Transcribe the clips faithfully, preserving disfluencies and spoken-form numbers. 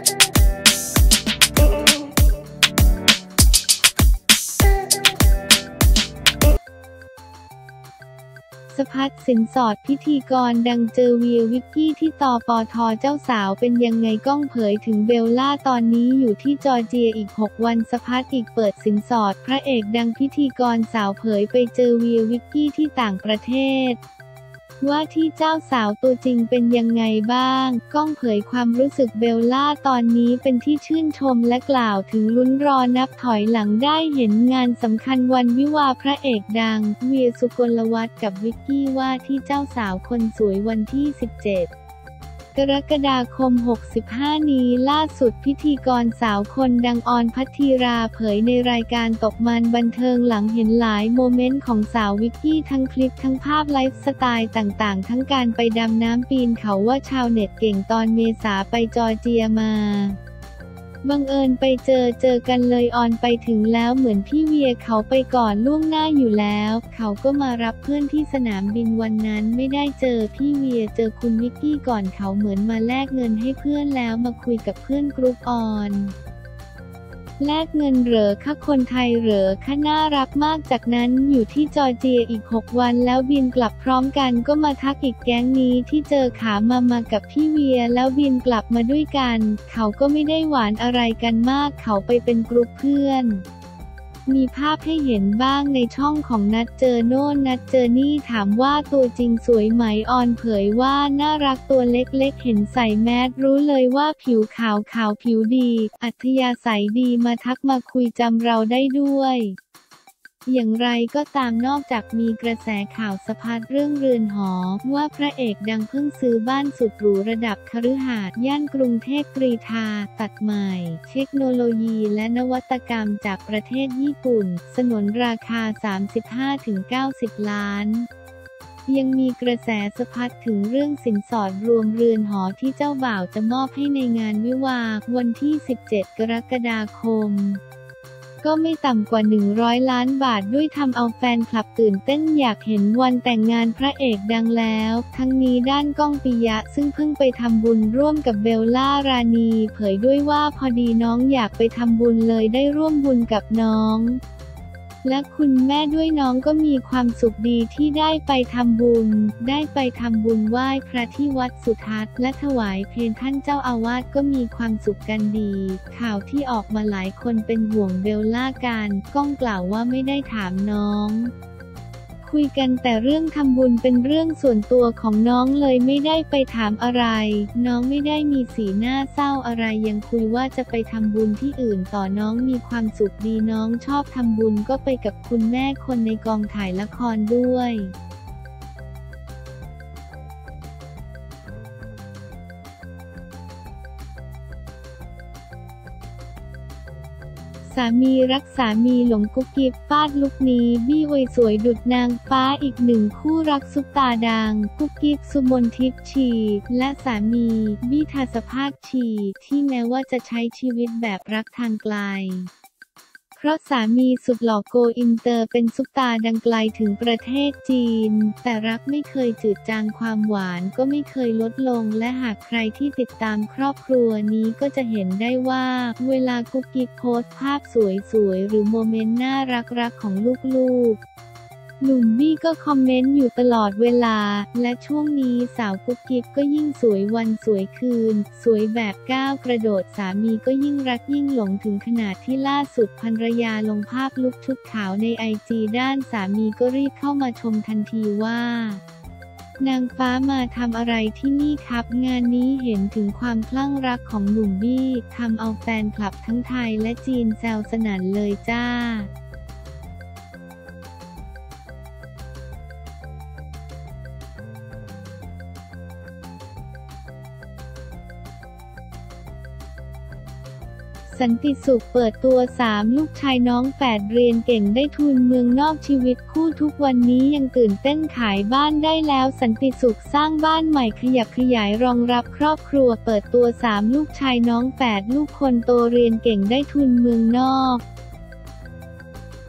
สภัทรสินสอดพิธีกรดังเจอเวียวิกกี้ที่ตปทเจ้าสาวเป็นยังไงก้องเผยถึงเบลล่าตอนนี้อยู่ที่จอร์เจียอีกหกวันสภัทรอีกเปิดสินสอดพระเอกดังพิธีกรสาวเผยไปเจอเวียวิกกี้ที่ต่างประเทศว่าที่เจ้าสาวตัวจริงเป็นยังไงบ้างก้องเผยความรู้สึกเบลล่าตอนนี้เป็นที่ชื่นชมและกล่าวถึงลุ้นรอนับถอยหลังได้เห็นงานสำคัญวันวิวาห์พระเอกดังเวียสุกลวัฒน์กับวิกกี้ว่าที่เจ้าสาวคนสวยวันที่สิบเจ็ดกรกฎาคมหกสิบห้านี้ล่าสุดพิธีกรสาวคนดังออนภัททีราเผยในรายการตกมันบันเทิงหลังเห็นหลายโมเมนต์ของสาววิกกี้ทั้งคลิปทั้งภาพไลฟ์สไตล์ต่างๆทั้งการไปดำน้ำปีนเขาว่าชาวเน็ตเก่งตอนเมษาไปจอร์เจียมาบังเอิญไปเจอเจอกันเลยออนไปถึงแล้วเหมือนพี่เวียเขาไปก่อนล่วงหน้าอยู่แล้วเขาก็มารับเพื่อนที่สนามบินวันนั้นไม่ได้เจอพี่เวียเจอคุณวิกกี้ก่อนเขาเหมือนมาแลกเงินให้เพื่อนแล้วมาคุยกับเพื่อนกรุ๊ปออนแลกเงินเหรอคะคนไทยเหรอคะน่ารักมากจากนั้นอยู่ที่จอร์เจียอีกหกวันแล้วบินกลับพร้อมกันก็มาทักอีกแก๊งนี้ที่เจอขามามากับพี่เวียแล้วบินกลับมาด้วยกันเขาก็ไม่ได้หวานอะไรกันมากเขาไปเป็นกรุ๊ปเพื่อนมีภาพให้เห็นบ้างในช่องของนัดเจอโน่นนัดเจอนี่ถามว่าตัวจริงสวยไหมออนเผยว่าน่ารักตัวเล็กๆเห็นใส่แมสรู้เลยว่าผิวขาวขาวผิวดีอัธยาศัยดีมาทักมาคุยจำเราได้ด้วยอย่างไรก็ตามนอกจากมีกระแสข่าวสะพัดเรื่องเรือนหอว่าพระเอกดังเพิ่งซื้อบ้านสุดหรูระดับคฤหาสน์ย่านกรุงเทพกรีฑาตัดใหม่เทคโนโลยีและนวัตกรรมจากประเทศญี่ปุ่นสนนราคา สามสิบห้าถึงเก้าสิบ ล้านยังมีกระแสสะพัดถึงเรื่องสินสอดรวมเรือนหอที่เจ้าบ่าวจะมอบให้ในงานวิวาห์วันที่สิบเจ็ดกรกฎาคมก็ไม่ต่ำกว่าหนึ่งร้อยล้านบาทด้วยทำเอาแฟนคลับตื่นเต้นอยากเห็นวันแต่งงานพระเอกดังแล้วทั้งนี้ด้านก้องปิยะซึ่งเพิ่งไปทำบุญร่วมกับเบลล่ารานีเผยด้วยว่าพอดีน้องอยากไปทำบุญเลยได้ร่วมบุญกับน้องและคุณแม่ด้วยน้องก็มีความสุขดีที่ได้ไปทำบุญได้ไปทำบุญไหว้พระที่วัดสุทัศน์และถวายเพลท่านเจ้าอาวาสก็มีความสุขกันดีข่าวที่ออกมาหลายคนเป็นห่วงเบลล่ากันก้องกล่าวว่าไม่ได้ถามน้องคุยกันแต่เรื่องทำบุญเป็นเรื่องส่วนตัวของน้องเลยไม่ได้ไปถามอะไรน้องไม่ได้มีสีหน้าเศร้าอะไรยังคุยว่าจะไปทำบุญที่อื่นต่อน้องมีความสุขดีน้องชอบทำบุญก็ไปกับคุณแม่คนในกองถ่ายละครด้วยสามีรักสามีหลงกุ๊กกิ๊บฟาดลุคนี้บี้อวยสวยดุจนางฟ้าอีกหนึ่งคู่รักซุปตาดังกุ๊กกิ๊บสุมนทิพย์ชีและสามีบี้ทัศภาคชีที่แม้ว่าจะใช้ชีวิตแบบรักทางไกลเพราะสามีสุดหล่อโกอินเตอร์เป็นซุปตาดังไกลถึงประเทศจีนแต่รักไม่เคยจืดจางความหวานก็ไม่เคยลดลงและหากใครที่ติดตามครอบครัวนี้ก็จะเห็นได้ว่าเวลากุ๊กกิ๊บโพสต์ภาพสวยๆหรือโมเมนต์น่ารักๆของลูกๆหนุ่มบี้ก็คอมเมนต์อยู่ตลอดเวลาและช่วงนี้สาวกุ๊กกิ๊บก็ยิ่งสวยวันสวยคืนสวยแบบก้าวกระโดดสามีก็ยิ่งรักยิ่งหลงถึงขนาดที่ล่าสุดภรรยาลงภาพลุคชุดขาวในไอจีด้านสามีก็รีบเข้ามาชมทันทีว่านางฟ้ามาทำอะไรที่นี่ครับงานนี้เห็นถึงความคลั่งรักของหนุ่มบี้ทำเอาแฟนคลับทั้งไทยและจีนแซวสนั่นเลยจ้าสันติสุขเปิดตัวสามลูกชายน้องแฝดเรียนเก่งได้ทุนเมืองนอกชีวิตคู่ทุกวันนี้ยังตื่นเต้นขายบ้านได้แล้วสันติสุขสร้างบ้านใหม่ขยับขยายรองรับครอบครัวเปิดตัวสามลูกชายน้องแฝดลูกคนโตเรียนเก่งได้ทุนเมืองนอก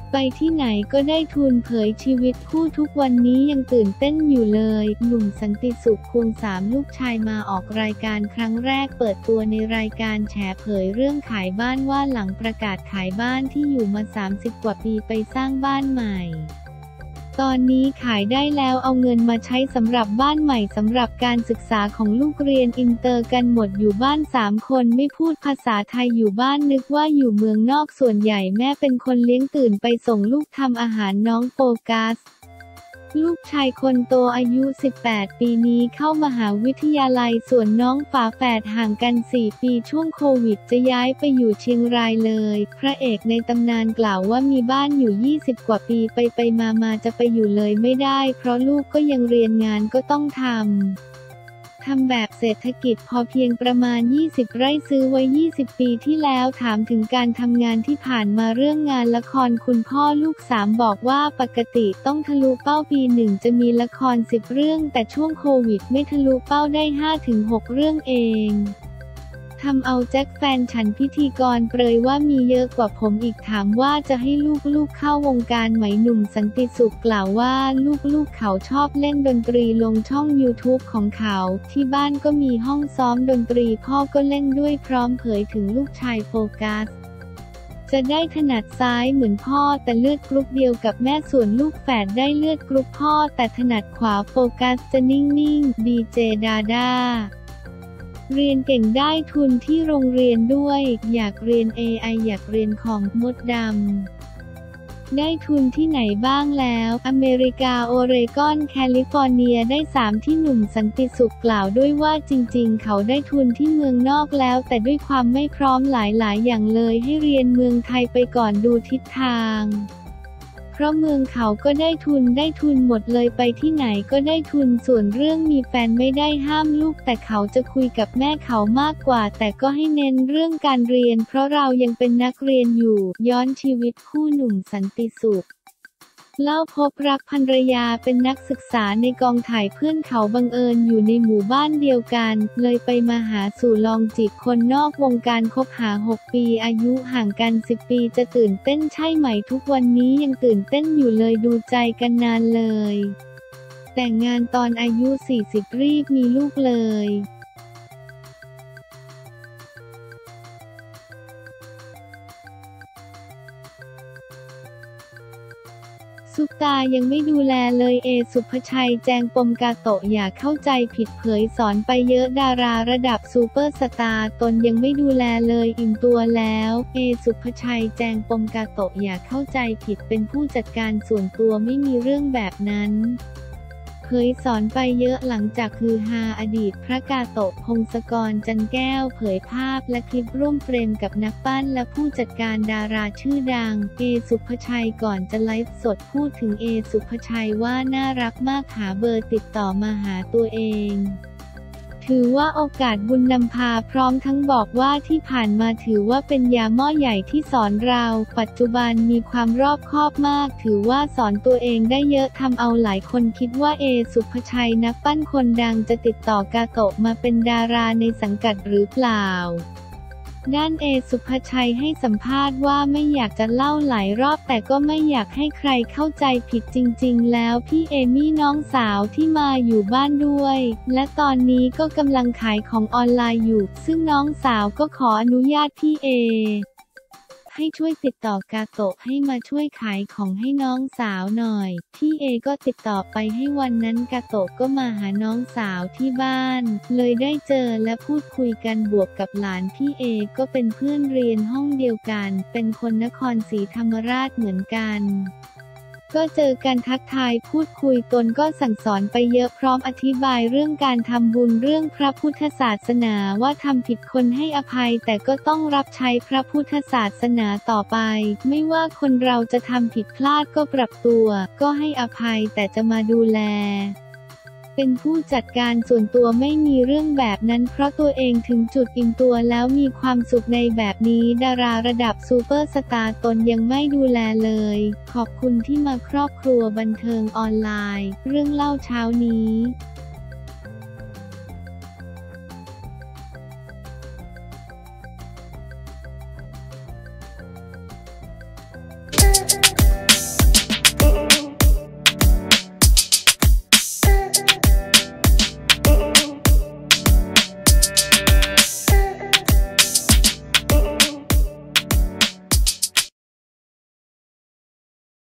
ไปที่ไหนก็ได้ทุนเผยชีวิตคู่ทุกวันนี้ยังตื่นเต้นอยู่เลยหนุ่มสันติสุขควงสามลูกชายมาออกรายการครั้งแรกเปิดตัวในรายการแฉเผยเรื่องขายบ้านว่าหลังประกาศขายบ้านที่อยู่มาสามสิบกว่าปีไปสร้างบ้านใหม่ตอนนี้ขายได้แล้วเอาเงินมาใช้สำหรับบ้านใหม่สำหรับการศึกษาของลูกเรียนอินเตอร์กันหมดอยู่บ้านสามคนไม่พูดภาษาไทยอยู่บ้านนึกว่าอยู่เมืองนอกส่วนใหญ่แม่เป็นคนเลี้ยงตื่นไปส่งลูกทำอาหารน้องโฟกัสลูกชายคนโตอายุสิบแปดปีนี้เข้ามหาวิทยาลัยส่วนน้องฝาแฝดห่างกันสี่ปีช่วงโควิดจะย้ายไปอยู่เชียงรายเลยพระเอกในตำนานกล่าวว่ามีบ้านอยู่ยี่สิบกว่าปีไปไปมามาจะไปอยู่เลยไม่ได้เพราะลูกก็ยังเรียนงานก็ต้องทำทำแบบเศรษฐกิจพอเพียงประมาณยี่สิบไร่ซื้อไว้ยี่สิบปีที่แล้วถามถึงการทำงานที่ผ่านมาเรื่องงานละครคุณพ่อลูกสามบอกว่าปกติต้องทะลุเป้าปีหนึ่งจะมีละครสิบเรื่องแต่ช่วงโควิดไม่ทะลุเป้าได้ ห้าถึงหก เรื่องเองทำเอาแจ็คแฟนฉันพิธีกรเปรยว่ามีเยอะกว่าผมอีกถามว่าจะให้ลูกๆเข้าวงการไหมหนุ่มสันติสุขกล่าวว่าลูกๆเขาชอบเล่นดนตรีลงช่องยูทูบของเขาที่บ้านก็มีห้องซ้อมดนตรีพ่อก็เล่นด้วยพร้อมเผยถึงลูกชายโฟกัสจะได้ถนัดซ้ายเหมือนพ่อแต่เลือดกรุ๊ปเดียวกับแม่ส่วนลูกแฝดได้เลือดกรุ๊ปพ่อแต่ถนัดขวาโฟกัสจะนิ่งๆดีเจดาด้าเรียนเก่งได้ทุนที่โรงเรียนด้วยอยากเรียน เอ ไอ อยากเรียนของมดดำได้ทุนที่ไหนบ้างแล้วอเมริกาโอเรกอนแคลิฟอร์เนียได้สามที่หนุ่มสันติสุขกล่าวด้วยว่าจริงๆเขาได้ทุนที่เมืองนอกแล้วแต่ด้วยความไม่พร้อมหลายๆอย่างเลยให้เรียนเมืองไทยไปก่อนดูทิศทางเพราะเมืองเขาก็ได้ทุนได้ทุนหมดเลยไปที่ไหนก็ได้ทุนส่วนเรื่องมีแฟนไม่ได้ห้ามลูกแต่เขาจะคุยกับแม่เขามากกว่าแต่ก็ให้เน้นเรื่องการเรียนเพราะเรายังเป็นนักเรียนอยู่ย้อนชีวิตคู่หนุ่มสันติสุขเล่าพบรักภรรยาเป็นนักศึกษาในกองถ่ายเพื่อนเขาบังเอิญอยู่ในหมู่บ้านเดียวกันเลยไปมาหาสู่ลองจีบคนนอกวงการคบหาหกปีอายุห่างกันสิบปีจะตื่นเต้นใช่ไหมทุกวันนี้ยังตื่นเต้นอยู่เลยดูใจกันนานเลยแต่งงานตอนอายุสี่สิบรีบมีลูกเลยซุปตายังไม่ดูแลเลยเอสุภชัยแจงปมกาโตะอย่าเข้าใจผิดเผยสอนไปเยอะดาราระดับซูเปอร์สตาร์ตนยังไม่ดูแลเลยอิ่มตัวแล้วเอสุภชัยแจงปมกาโตะอย่าเข้าใจผิดเป็นผู้จัดการส่วนตัวไม่มีเรื่องแบบนั้นเผยสอนไปเยอะหลังจากฮือฮาอดีตพระกาโตะพงศกรจันแก้วเผยภาพและคลิปร่วมเฟรมกับนักปั้นและผู้จัดการดาราชื่อดังเอสุภชัยก่อนจะไลฟ์สดพูดถึงเอสุภชัยว่าน่ารักมากหาเบอร์ติดต่อมาหาตัวเองถือว่าโอกาสบุญนำพาพร้อมทั้งบอกว่าที่ผ่านมาถือว่าเป็นยาหม้อใหญ่ที่สอนเราปัจจุบันมีความรอบคอบมากถือว่าสอนตัวเองได้เยอะทำเอาหลายคนคิดว่าเอสุภชัยนักปั้นคนดังจะติดต่อกาโตะมาเป็นดาราในสังกัดหรือเปล่าด้านเอสุภชัยให้สัมภาษณ์ว่าไม่อยากจะเล่าหลายรอบแต่ก็ไม่อยากให้ใครเข้าใจผิดจริงๆแล้วพี่เอมี่น้องสาวที่มาอยู่บ้านด้วยและตอนนี้ก็กำลังขายของออนไลน์อยู่ซึ่งน้องสาวก็ขออนุญาตพี่เอให้ช่วยติดต่อกาโตะให้มาช่วยขายของให้น้องสาวหน่อยพี่เอก็ติดต่อไปให้วันนั้นกาโตะก็มาหาน้องสาวที่บ้านเลยได้เจอและพูดคุยกันบวกกับหลานพี่เอก็เป็นเพื่อนเรียนห้องเดียวกันเป็นคนนครศรีธรรมราชเหมือนกันก็เจอกันทักทายพูดคุยตนก็สั่งสอนไปเยอะพร้อมอธิบายเรื่องการทำบุญเรื่องพระพุทธศาสนาว่าทำผิดคนให้อภัยแต่ก็ต้องรับใช้พระพุทธศาสนาต่อไปไม่ว่าคนเราจะทำผิดพลาดก็ปรับตัวก็ให้อภัยแต่จะมาดูแลเป็นผู้จัดการส่วนตัวไม่มีเรื่องแบบนั้นเพราะตัวเองถึงจุดอิ่มตัวแล้วมีความสุขในแบบนี้ดาราระดับซูเปอร์สตาร์ตนยังไม่ดูแลเลยขอบคุณที่มาครอบครัวบันเทิงออนไลน์เรื่องเล่าเช้านี้